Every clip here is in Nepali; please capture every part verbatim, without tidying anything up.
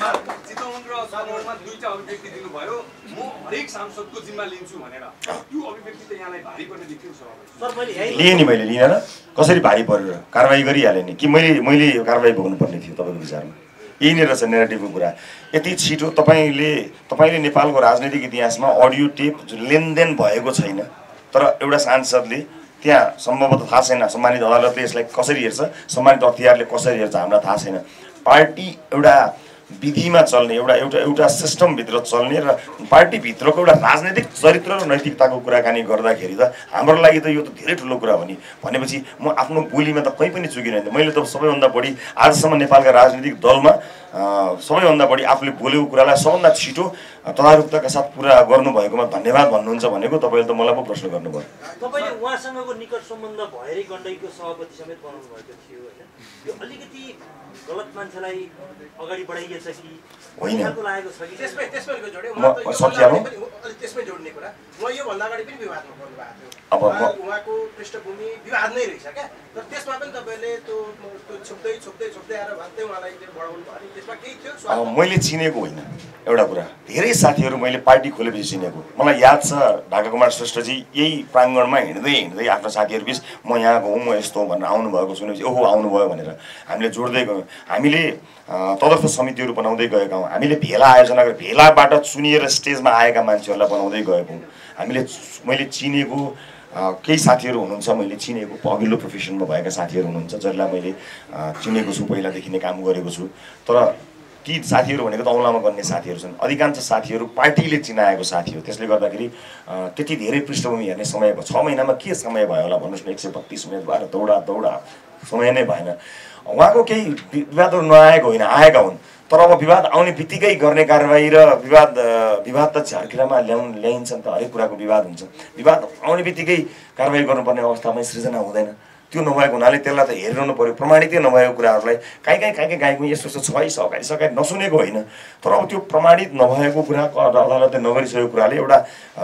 चितवन र सदरमा दुईटा अभिव्यक्ति दिनुभयो म हरेक सांसदको जिम्मा लिन्छु भनेर त्यो अभिव्यक्ति त यहाँलाई भारी पर्ने देखियो सभापति सर। मैले लिएँ नि मैले लिएन कसरी भारी परेर कारबाही गरिहालेँ नि कि मैले मैले कारबाही भोग्नुपर्ने थियो तपाईँको विचारमा यही नै रहेछ नेगेटिभको कुरा। यति छिटो तपाईँले तपाईँले नेपालको राजनैतिक इतिहासमा अडियो टेप लेनदेन भएको छैन तर एउटा सांसदले त्यहाँ सम्भवतः थाहा छैन सम्मानित अदालतले यसलाई कसरी हेर्छ सम्मानित अख्तियारले कसरी हेर्छ हामीलाई थाहा छैन। पार्टी एउटा विधिमा चल्ने एउटा एउटा एउटा सिस्टमभित्र चल्ने र पार्टीभित्रको एउटा राजनैतिक चरित्र र नैतिकताको कुराकानी गर्दाखेरि त हाम्रो लागि त यो त धेरै ठुलो कुरा हो नि। भनेपछि म आफ्नो बोलीमा त कहीँ पनि चुकिनँ। मैले त सबैभन्दा बढी आजसम्म नेपालका राजनीतिक दलमा सबैभन्दा बढी आफूले बोलेको कुरालाई सबभन्दा छिटो तदारुकताका साथ पुरा गर्नुभएकोमा धन्यवाद भन्नुहुन्छ भनेको तपाईँले त मलाई पो प्रश्न गर्नुभयो। तपाईँले उहाँसँगको निकट सम्बन्ध भएरै गण्डकीको सभापति समेत बनाउनु भएको थियो होइन, यो अलिकति गलत मान्छेलाई अगाडि बढाइएछ कि होइन लागेको छ कि त्यसमै त्यसमै जोडे म सकिहालौँ त्यसमै जोड्ने कुरा म यो भन्दा अगाडि पनि विवादमा पर्नु भएको थियो। अब उहाँको पृष्ठभूमि विवाद नै रहेछ क्या तर त्यसमा पनि तपाईँले त्यो त्यो छुप्दै छुप्दै छुप्दै आएर भन्दै उहाँलाई बढाउनु भयो। त्यसमा केही थियो मैले चिनेको होइन एउटा कुरा धेरै साथीहरू मैले पार्टी खोलेपछि चिनेको मलाई याद छ। ढाका कुमार श्रेष्ठजी यही प्राङ्गणमा हिँड्दै हिँड्दै आफ्नो साथीहरू बिच म यहाँको हुँ म यस्तो भनेर आउनुभएको सुनेपछि ओहो आउनुभयो भनेर हामीले जोड्दै गयौँ। हामीले तदर्थ समितिहरू बनाउँदै गएका हौँ। हामीले भेला आयोजना गरेर भेलाबाट चुनिएर स्टेजमा आएका मान्छेहरूलाई बनाउँदै गएका हौँ। हामीले मैले चिनेको केही साथीहरू हुनुहुन्छ मैले चिनेको अघिल्लो प्रोफेसनमा भएका साथीहरू हुनुहुन्छ जसलाई मैले चिनेको छु पहिलादेखि नै काम गरेको छु। तर ती साथीहरू भनेको त औँलामा गर्ने साथीहरू छन्। अधिकांश साथीहरू पार्टीले चिनाएको साथी हो। त्यसले गर्दाखेरि त्यति धेरै पृष्ठभूमि हेर्ने समय भयो। छ महिनामा के समय भयो होला भन्नुहोस् न। एक सय बत्तिस मिनट भएर दौडा दौडा समय नै भएन। उहाँको केही विवादहरू नआएको होइन आएका हुन् तर अब विवाद आउने बित्तिकै गर्ने कारबाही र विवाद विवाद त झारखिलामा ल्याउनु ल्याइन्छ नि त हरेक कुराको विवाद हुन्छ। विवाद आउने बित्तिकै कारबाही गर्नुपर्ने अवस्थामा सृजना हुँदैन। त्यो नभएको हुनाले त्यसलाई त हेरिरहनु पर्यो। प्रमाणितै नभएको कुराहरूलाई काहीँ काहीँ काहीँ काहीँ गाईको यस्तो यस्तो छ है सघाइ सघाइ नसुनेको होइन तर अब त्यो प्रमाणित नभएको कुरा अदालतले नगरिसकेको कुराले एउटा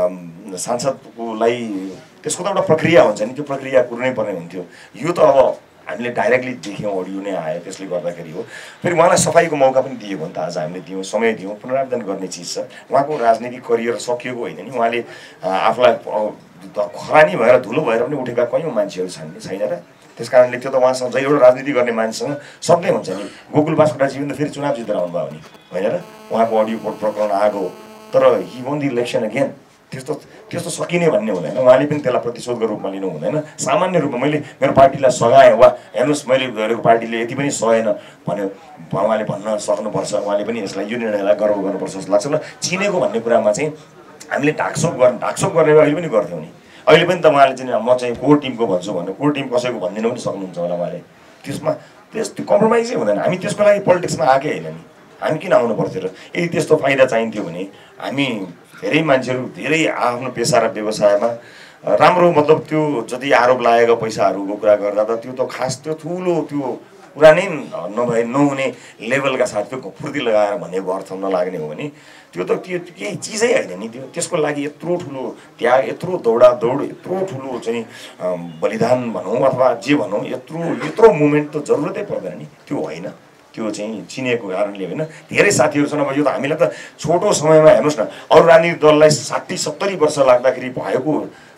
सांसदकोलाई त्यसको त एउटा प्रक्रिया हुन्छ नि त्यो प्रक्रिया कुर्नै पर्ने हुन्थ्यो। यो त अब हामीले डाइरेक्टली देख्यौँ अडियो नै आयो त्यसले गर्दाखेरि हो। फेरि उहाँलाई सफाइको मौका पनि दियो भने त आज हामीले दियौँ समय दियौँ पुनरावृत्ति गर्ने चिज छ। उहाँको राजनीतिक करियर सकिएको होइन नि। उहाँले आफूलाई खरानी भएर धुलो भएर पनि उठेका कयौँ मान्छेहरू छन् नि छैन र। त्यस कारणले त्यो त उहाँसँग जै एउटा राजनीति गर्ने मान्छेसँग सक्दै हुन्छ नि। गोकुल बास्कोटाजी पनि त फेरि चुनाव जितेर आउनुभयो नि होइन र। उहाँको अडियो कोड प्रकरण आएको तर he won the election again त्यस्तो त्यस्तो सकिने भन्ने हुँदैन। उहाँले पनि त्यसलाई प्रतिशोधको रूपमा लिनु हुँदैन। सामान्य रूपमा मैले मेरो पार्टीलाई सघाएँ वा हेर्नुहोस् मैले गरेको पार्टीले यति पनि सहेन भन्यो उहाँले भन्न सक्नुपर्छ। उहाँले पनि यसलाई यो निर्णयलाई गर्व गर्नुपर्छ जस्तो लाग्छ। र चिनेको भन्ने कुरामा चाहिँ हामीले ढाकछोप गर्ने ढाकछोप गर्ने अहिले पनि गर्थ्यौँ नि। अहिले पनि त उहाँले चाहिँ म चाहिँ कोर टिमको भन्छु भन्नु कोर टिम कसैको भनिदिनु पनि सक्नुहुन्छ होला उहाँले। त्यसमा त्यस त्यो कम्प्रोमाइजै हुँदैन। हामी त्यसको लागि पोलिटिक्समा आएकै होइन नि। हामी किन आउनु पर्थ्यो र। यदि त्यस्तो फाइदा चाहिन्थ्यो भने हामी धेरै मान्छेहरू धेरै आफ्नो पेसा र व्यवसायमा राम्रो मतलब त्यो जति आरोप लागेको पैसाहरूको कुरा गर्दा त त्यो त खास त्यो ठुलो त्यो कुरा नै नभए नहुने लेभलका साथ त्यो फुर्ती लगाएर भनेको अर्थ नलाग्ने हो भने त्यो त त्यो केही चिजै होइन नि। त्यो त्यसको लागि यत्रो ठुलो त्याग यत्रो दौडा दौड यत्रो ठुलो चाहिँ बलिदान भनौँ अथवा जे भनौँ यत्रो यत्रो मुभमेन्ट त जरुरतै पर्दैन नि। त्यो होइन त्यो चाहिँ चिनेको कारणले होइन। धेरै साथीहरू छन्। अब यो त हामीलाई त छोटो समयमा हेर्नुहोस् न अरू राजनीतिक दललाई साठी सत्तरी वर्ष लाग्दाखेरि भएको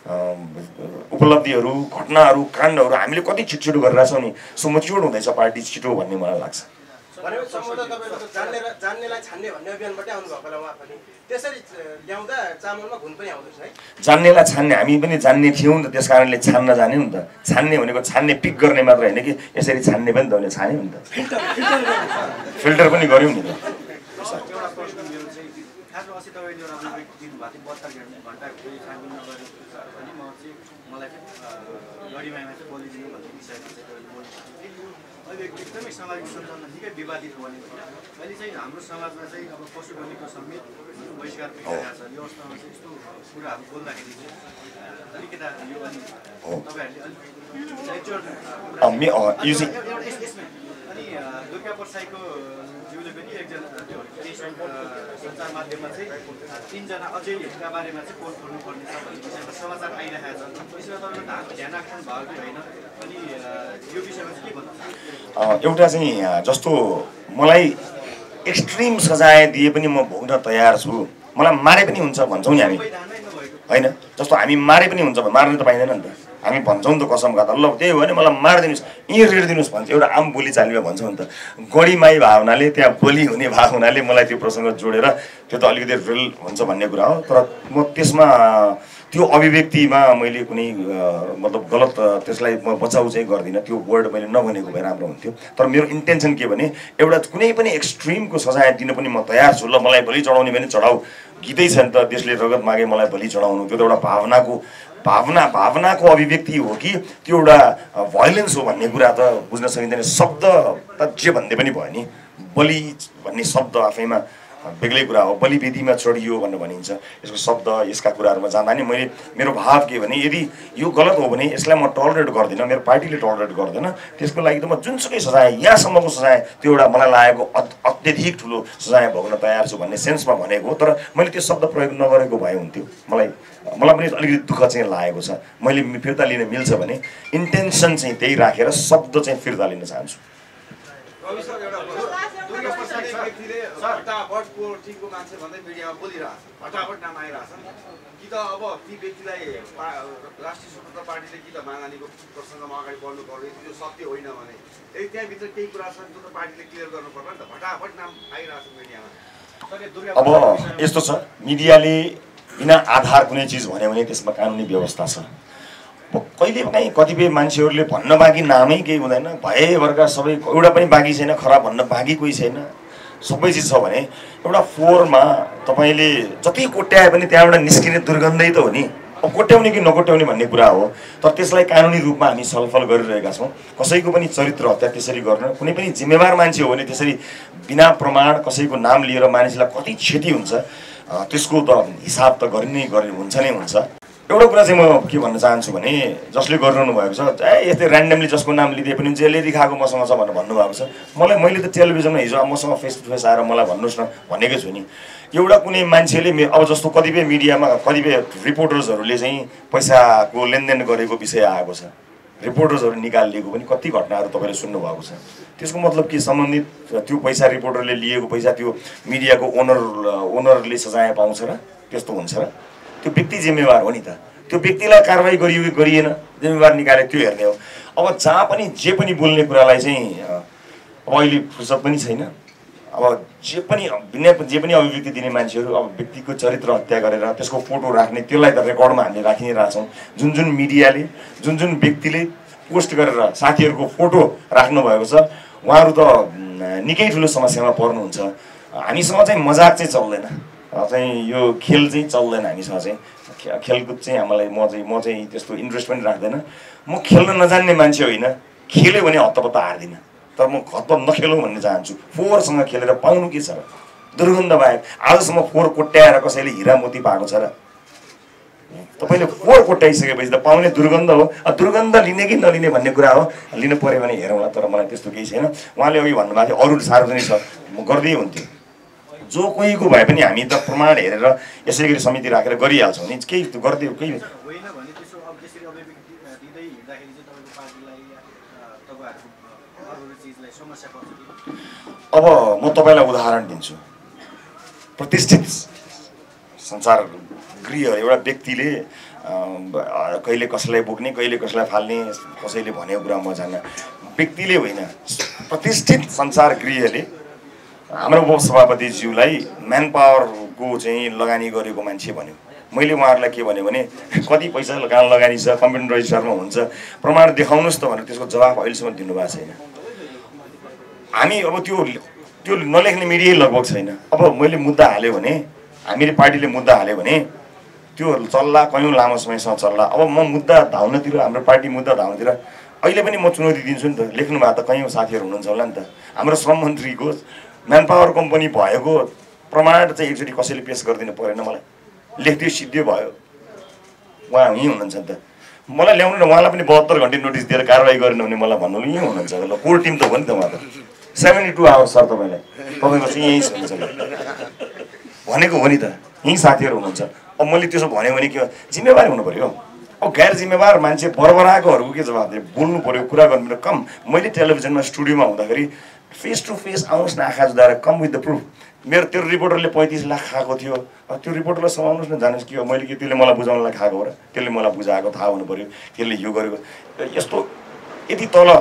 उपलब्धिहरू घटनाहरू काण्डहरू हामीले कति छिटो छिटो गरिरहेछौँ नि। सो मच्योर्ड हुँदैछ पार्टी छिटो भन्ने मलाई लाग्छ। जान्नेलाई छान्ने हामी पनि जान्ने थियौँ नि त त्यस कारणले छान्न जाने नि त। छान्ने भनेको छान्ने पिक गर्ने मात्र होइन कि यसरी छान्ने पनि त भने छान्यो नि त फिल्टर पनि गऱ्यौँ नि त। अहिले एकदमै सामाजिक सञ्जालमा निकै विवादित बनेको छ। अहिले चाहिँ हाम्रो समाजमा चाहिँ अब पशुप्राणीको समेत बहिष्कार भइरहेको छ। यो अवस्थामा चाहिँ यस्तो कुराहरू बोल्दाखेरि चाहिँ अलिकता यो अनि तपाईँहरूले अलिक अनि दुर्गा प्रसाईको ज्यूले पनि एकजना त्यो सञ्चार माध्यममा चाहिँ तिनजना अझैका बारेमा चाहिँ पोस्ट गर्नुपर्ने छ भन्ने विषयमा समाचार आइरहेको छ। यसमा तपाईँको ध्यान राख्नु भएको कि होइन अनि यो विषयमा चाहिँ के भन्नु? एउटा चाहिँ जस्तो मलाई एक्सट्रिम सजाय दिए पनि म भोग्न तयार छु, मलाई मारे पनि हुन्छ भन्छौँ नि हामी होइन। जस्तो हामी मारे पनि हुन्छ, मार्न त पाइँदैन नि त, हामी भन्छौँ नि त कसम गर्दा ल त्यही हो भने मलाई मारिदिनुहोस्, यहीँ रेडिदिनुहोस् भन्छ, एउटा आम बोली चालीमा भन्छौँ नि त। गढीमाई भावनाले त्यहाँ बलि हुने भावनाले मलाई त्यो प्रसङ्ग जोडेर त्यो त अलिकति रिल हुन्छ भन्ने कुरा हो। तर म त्यसमा त्यो अभिव्यक्तिमा मैले कुनै मतलब गलत त्यसलाई म बचाउ चाहिँ गर्दिनँ, त्यो वर्ड मैले नभनेको भए राम्रो हुन्थ्यो। तर मेरो इन्टेन्सन के भने एउटा कुनै पनि एक्सट्रिमको सजाय दिन पनि म तयार छु, ल मलाई बलि चढाउने भने चढाऊ, गीतै छ नि त, देशले रगत मागे मलाई बलि चढाउनु, त्यो त एउटा भावनाको भावना भावनाको अभिव्यक्ति हो कि त्यो एउटा भायोलेन्स हो भन्ने कुरा त बुझ्न सकिँदैन। शब्द त जे भन्दै पनि भयो नि, बलि भन्ने शब्द आफैमा बेग्लै कुरा हो, बलिवेदीमा चढियो भनेर भनिन्छ, यसको शब्द यसका कुराहरूमा जाँदा नि मैले मेरो भाव के भने यदि यो गलत हो भने यसलाई म टलरेट गर्दिनँ, मेरो पार्टीले टलरेट गर्दैन, त्यसको लागि त म जुनसुकै सजाय यहाँसम्मको सजाय त्यो एउटा मलाई लागेको अत्यधिक ठुलो सजाय भोग्न तयार छु भन्ने सेन्समा भनेको हो। तर मैले त्यो शब्द प्रयोग नगरेको भए हुन्थ्यो, मलाई मलाई पनि अलिकति दुःख चाहिँ लागेको छ। मैले फिर्ता लिन मिल्छ भने इन्टेन्सन चाहिँ त्यही राखेर शब्द चाहिँ फिर्ता लिन चाहन्छु। फटाफट को टिमको मान्छे भन्दै मिडियामा बोलिरहेछ, फटाफट नाम आइरहेछ कि त अब ती व्यक्तिलाई राष्ट्रिय स्वतन्त्र पार्टीले कि त मागानीको प्रसङ्गमा अगाडि बढ्नु पर्ने, त्यो सत्य होइन भने यदि त्यहाँभित्र केही कुरा छ त्यो त पार्टीले क्लियर गर्नु पर्छ नि त, फटाफट नाम आइरहेछ मिडियामा। अब यस्तो छ, मिडियाले बिना आधार कुनै चिज भन्यो भने त्यसमा कानुनी व्यवस्था छ। कहिले काहीँ कतिपय मान्छेहरूले भन्न बाँकी नामै केही हुँदैन, भएभरका सबै एउटा पनि बाँकी छैन, खराब भन्न बाँकी कोही छैन, सबै चिज छ भने एउटा फोहोरमा तपाईँले जति कोट्याए पनि त्यहाँबाट निस्किने दुर्गन्धै त हो नि। अब कोट्याउने कि नकोट्याउने भन्ने कुरा हो, तर त्यसलाई कानुनी रूपमा हामी छलफल गरिरहेका छौँ। कसैको पनि चरित्र हत्या त्यसरी गर्न, कुनै पनि जिम्मेवार मान्छे हो भने त्यसरी बिना प्रमाण कसैको नाम लिएर मानिसलाई कति क्षति हुन्छ त्यसको त हिसाब त गरि नै गरि हुन्छ नै हुन्छ। एउटा कुरा चाहिँ म के भन्न चाहन्छु भने जसले गरिरहनु भएको छ ए यस्तै ऱ्यान्डमली जसको नाम लिदिए पनि जेलले दिखाएको मसँग छ भनेर भन्नुभएको छ, मलाई मैले त टेलिभिजनमा हिजो मसँग फेस टु फेस आएर मलाई भन्नुहोस् न भनेकै छु नि। एउटा कुनै मान्छेले अब जस्तो कतिपय मिडियामा कतिपय रिपोर्टर्सहरूले चाहिँ पैसाको लेनदेन गरेको विषय आएको छ, रिपोर्टर्सहरू निकालिएको पनि कति घटनाहरू तपाईँले सुन्नुभएको छ। त्यसको मतलब के, सम्बन्धित त्यो पैसा रिपोर्टरले लिएको पैसा त्यो मिडियाको ओनर ओनरले सजाय पाउँछ र त्यस्तो हुन्छ र? त्यो व्यक्ति जिम्मेवार हो नि त, त्यो व्यक्तिलाई कारवाही गरियो कि गरिएन, जिम्मेवार निकाले त्यो हेर्ने हो। अब जहाँ पनि जे पनि बोल्ने कुरालाई चाहिँ अब अहिले फुर्सद पनि छैन, अब जे पनि बिना जे पनि अभिव्यक्ति दिने मान्छेहरू अब व्यक्तिको चरित्र हत्या गरेर त्यसको फोटो राख्ने, त्यसलाई त रेकर्डमा हामीले राखि नै रहेछौँ। जुन जुन मिडियाले जुन जुन व्यक्तिले पोस्ट गरेर साथीहरूको फोटो राख्नुभएको छ उहाँहरू त निकै ठुलो समस्यामा पर्नुहुन्छ। हामीसँग चाहिँ मजाक चाहिँ चल्दैन, चाहिँ यो खेल चाहिँ चल्दैन हामीसँग चाहिँ, खेलकुद चाहिँ हामीलाई म चाहिँ म चाहिँ त्यस्तो इन्ट्रेस्ट पनि राख्दैन। म खेल्न नजान्ने मान्छे होइन, खेल्यो भने हत्तपत्त हार्दिनँ, तर म हत्त नखेलौँ भन्ने चाहन्छु। फोहोरसँग खेलेर पाउनु के छ र? दुर्गन्ध बाहेक आजसम्म फोहोर कोट्याएर कसैले हिरा मोती पाएको छ र? तपाईँले फोहोर कोट्याइसकेपछि त पाउने दुर्गन्ध हो। दुर्गन्ध लिने कि नलिने भन्ने कुरा हो, लिनु पऱ्यो भने हेरौँला, तर मलाई त्यस्तो केही छैन। उहाँले अघि भन्नुभएको थियो अरू सार्वजनिक छ, म गर्दै हुन्थेँ, जो कोहीको भए पनि हामी त प्रमाण हेरेर यसै गरी समिति राखेर गरिहाल्छौँ नि, केही गर्दै केही अब म तपाईँलाई उदाहरण दिन्छु। प्रतिष्ठित संसार गृह एउटा व्यक्तिले कहिले कसैलाई बोक्ने कहिले कसैलाई फाल्ने, कसैले भनेको कुरा म जान्न, व्यक्तिले होइन प्रतिष्ठित संसार गृहले हाम्रो उपसभापतिज्यूलाई म्यान पावरको चाहिँ लगानी गरेको मान्छे भन्यो। मैले उहाँहरूलाई के भने भने कति पैसा लगानी छ, कम्प्युटर रजिस्टरमा हुन्छ, प्रमाण देखाउनुहोस् त भनेर त्यसको जवाफ अहिलेसम्म दिनुभएको छैन। हामी अब त्यो त्यो नलेख्ने मिडियै लगभग छैन। अब मैले मुद्दा हाल्यो भने, हामीले पार्टीले मुद्दा हाल्यो भने त्यो चल्ला, कयौँ लामो समयसम्म चल्ला। अब म मुद्दा धाउनतिर, हाम्रो पार्टी मुद्दा धाउनतिर अहिले पनि म चुनौती दिन्छु नि त, लेख्नु भएको त कयौँ साथीहरू हुनुहुन्छ होला नि त। हाम्रो श्रम मन्त्रीको म्यान पावर कम्पनी भएको प्रमाण चाहिँ एकचोटि कसैले पेस गरिदिनु परेन, मलाई लेखिदियो सिद्धियो भयो, उहाँ यहीँ हुनुहुन्छ नि त। मलाई ल्याउनु न, उहाँलाई पनि बहत्तर घन्टे नोटिस दिएर कारवाही गरेन भने मलाई भन्नु यहीँ हुनुहुन्छ ल, कोर टिम त हो नि त उहाँ त। सेभेन्टी टू आवर्स सर तपाईँलाई, तपाईँको चाहिँ यहीँ हुनुहुन्छ भनेको हो नि त, यहीँ साथीहरू हुनुहुन्छ। अब मैले त्यसो भन्यो भने के जिम्मेवारी हुनु पऱ्यो। अब गैर जिम्मेवार मान्छे बरबराएकोहरूको के जवाब दिए, बोल्नु पऱ्यो, कुरा गर्नु पऱ्यो। कम मैले टेलिभिजनमा स्टुडियोमा हुँदाखेरि फेस टु फेस आउनुहोस् न आँखा जुदाएर कम विथ द प्रुफ मेरो त्यो रिपोर्टरले पैँतिस लाख खाएको थियो त्यो रिपोर्टरलाई समाउनुहोस् न जानुहोस् कि मैले कि त्यसले मलाई बुझाउनलाई खाएको हो र त्यसले मलाई बुझाएको थाहा हुनु पऱ्यो त्यसले यो गरेको यस्तो यति तल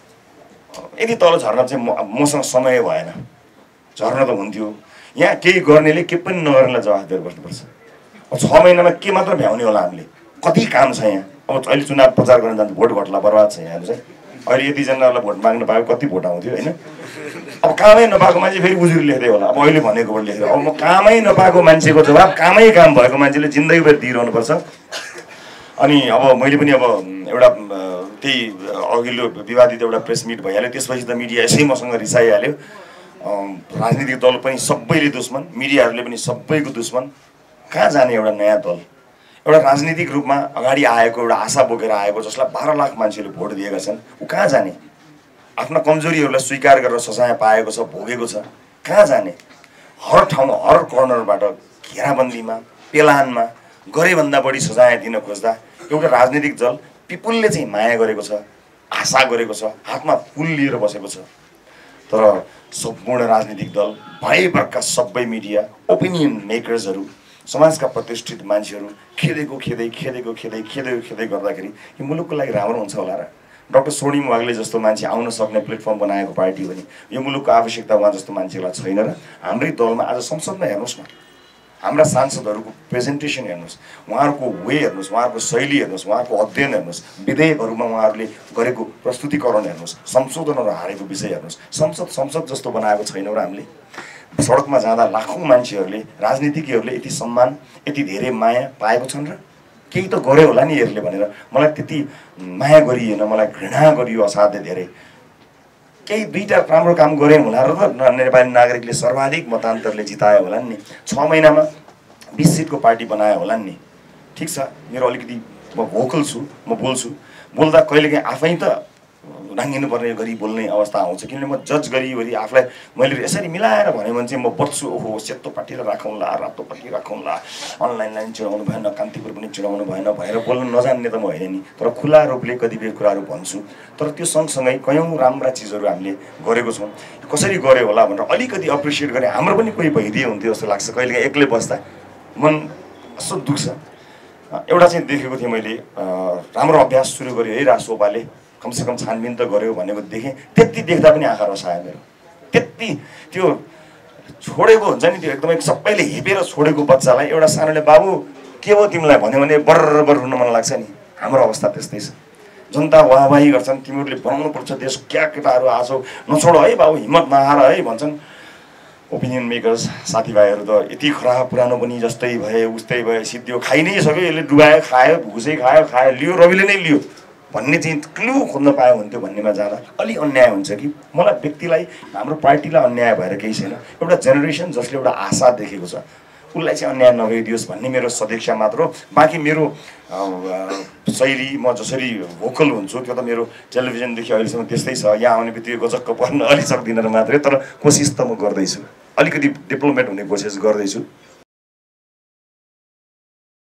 यति तल झर्न चाहिँ म मसँग समय भएन झर्न त हुन्थ्यो यहाँ केही गर्नेले केही पनि नगर्नेलाई जवाफ दिएर बस्नुपर्छ छ महिनामा के मात्र भ्याउने होला हामीले कति काम छ यहाँ अब अहिले चुनाव प्रचार गर्न जान्छ भोट घट्ला बर्बाद छ यहाँ चाहिँ अहिले यतिजनालाई भोट माग्न पायो कति भोट आउँथ्यो होइन अब कामै नपाएको मान्छे फेरि उजुरी लेख्दै होला अब अहिले भनेकोबाट लेखेर अब म कामै नपाएको मान्छेको जवाब कामै काम भएको मान्छेले जिन्दगीभर दिइरहनुपर्छ अनि अब मैले पनि अब एउटा त्यही अघिल्लो विवादित एउटा प्रेस मिट भइहाल्यो त्यसपछि त मिडिया यसै मसँग रिसाइहाल्यो राजनीतिक दल पनि सबैले दुश्मन मिडियाहरूले पनि सबैको दुश्मन कहाँ जाने एउटा नयाँ दल एउटा राजनीतिक रूपमा अगाडि आएको एउटा आशा बोकेर आएको जसलाई बाह्र लाख मान्छेले भोट दिएका छन् ऊ कहाँ जाने आफ्ना कमजोरीहरूलाई स्वीकार गरेर सजाय पाएको छ भोगेको छ कहाँ जाने हर ठाउँमा हर कर्नरबाट घेराबन्दीमा पेलानमा गरेभन्दा बढी सजाय दिन खोज्दा एउटा राजनीतिक दल पिपुलले चाहिँ माया गरेको छ आशा गरेको छ हातमा फुल लिएर बसेको छ तर सम्पूर्ण राजनीतिक दल भयभरका सबै मिडिया ओपिनियन मेकर्सहरू समाजका प्रतिष्ठित मान्छेहरू खेदेको खेदै खेदेको खेदै खेदेको खेदै गर्दाखेरि यो मुलुकको लागि राम्रो हुन्छ होला र डाक्टर स्वर्णिम वाग्ले जस्तो मान्छे आउन सक्ने प्लेटफर्म बनाएको पार्टी हो नि यो मुलुकको आवश्यकता उहाँ जस्तो मान्छेलाई छैन र हाम्रै दलमा आज संसदमा हेर्नुहोस् न हाम्रा सांसदहरूको प्रेजेन्टेसन हेर्नुहोस् उहाँहरूको वे हेर्नुहोस् उहाँहरूको शैली हेर्नुहोस् उहाँहरूको अध्ययन हेर्नुहोस् विधेयकहरूमा उहाँहरूले गरेको प्रस्तुतिकरण हेर्नुहोस् संशोधनहरू हारेको विषय हेर्नुहोस् संसद संसद जस्तो बनाएको छैनौँ र हामीले सडकमा जाँदा लाखौँ मान्छेहरूले राजनीतिज्ञहरूले यति सम्मान यति धेरै माया पाएको छन् र केही त गर्यो होला नि यसले भनेर मलाई त्यति माया गरिएन मलाई घृणा गरियो असाध्य धेरै केही दुईवटा राम्रो काम गरे होला र त नेपाली नागरिकले सर्वाधिक मतान्तरले जितायो होला नि छ महिनामा बिस सिटको पार्टी बनायो होला नि ठिक छ मेरो अलिकति म भोकल छु म बोल्छु बोल्दा कहिलेकाहीँ आफै त राङ्गिनु पर्ने गरी बोल्ने अवस्था आउँछ किनभने म जज गरिवरी आफूलाई मैले यसरी मिलाएर भने भने चाहिँ म बच्छु ओहो सेतो पार्टीलाई राखौँला रातो पार्टी राखौँला अनलाइन लाइन चिडाउनु भएन कान्तिपुर पनि चिडाउनु भएन भनेर बोल्नु नजान्ने त म होइन नि तर खुला रूपले कतिपय कुराहरू भन्छु तर त्यो सँगसँगै कयौँ राम्रा चिजहरू हामीले गरेको छौँ कसरी गऱ्यो होला भनेर अलिकति एप्रिसिएट गरे हाम्रो पनि कोही भइदिए हुन्थ्यो जस्तो लाग्छ कहिलेकाहीँ एक्लै बस्दा मन कस्तो दुख्छ एउटा चाहिँ देखेको थिएँ मैले राम्रो अभ्यास सुरु गर्यो है राजसोपाले कमसेकम छानबिन त गऱ्यो भनेको देखेँ त्यति देख्दा पनि आँखा रसायो मेरो त्यति त्यो छोडेको हुन्छ नि त्यो एकदमै सबैले हेपेर छोडेको बच्चालाई एउटा सानोले बाबु के हो तिमीलाई भन्यो भने बर्बर रुन मन लाग्छ नि हाम्रो अवस्था त्यस्तै छ जनता वाहवाही गर्छन् तिमीहरूले बनाउनुपर्छ देश क्या केटाहरू आछौ नछोड है बाबु हिम्मत नहार है भन्छन् ओपिनियन मेकर्स साथीभाइहरू त यति खराब पुरानो पनि जस्तै भए उस्तै भए सिद्धियो खाइ नै सक्यो यसले डुबायो खायो घुसै खायो खायो लियो रविले नै लियो भन्ने चाहिँ क्लु खोज्न पायो हुन्थ्यो भन्नेमा जाँदा अलि अन्याय हुन्छ कि मलाई व्यक्तिलाई हाम्रो पार्टीलाई अन्याय भएर केही छैन एउटा जेनेरेसन जसले एउटा आशा देखेको छ उसलाई चाहिँ अन्याय नगरिदियोस् भन्ने मेरो सदिक्षा मात्र हो बाँकी मेरो शैली म जसरी भोकल हुन्छु त्यो त मेरो टेलिभिजनदेखि अहिलेसम्म त्यस्तै छ यहाँ आउने बित्तिकै गजक्क पर्न अलि सक्दिनँ र मात्रै तर कोसिस त म गर्दैछु अलिकति डिप्लोमेट हुने कोसिस गर्दैछु